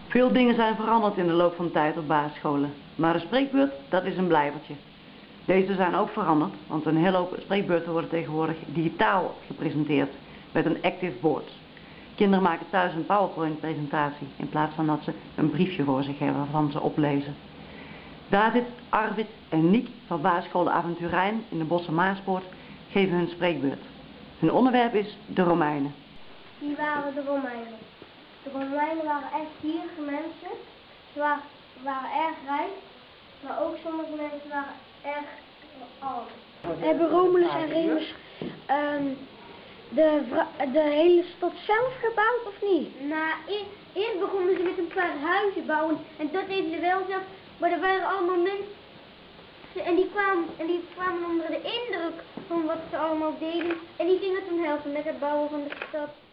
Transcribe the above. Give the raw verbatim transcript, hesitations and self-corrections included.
Veel dingen zijn veranderd in de loop van de tijd op basisscholen, maar de spreekbeurt, dat is een blijvertje. Deze zijn ook veranderd, want een hele hoop spreekbeurten worden tegenwoordig digitaal gepresenteerd met een active board. Kinderen maken thuis een PowerPoint presentatie in plaats van dat ze een briefje voor zich hebben waarvan ze oplezen. David, Arvid en Niek van basisschool De Avonturijn in de Bosse Maaspoort geven hun spreekbeurt. Hun onderwerp is de Romeinen. Wie waren de Romeinen? De Romeinen waren echt gierige mensen. Ze waren, waren erg rijk, maar ook sommige mensen waren erg arm. Hebben Romulus en Remus um, de, de hele stad zelf gebouwd of niet? Nou, eerst, eerst begonnen ze met een paar huizen bouwen en dat deden ze wel zelf, maar er waren allemaal mensen en die kwamen, en die kwamen onder de indruk van wat ze allemaal deden en die gingen toen helpen met het bouwen van de stad.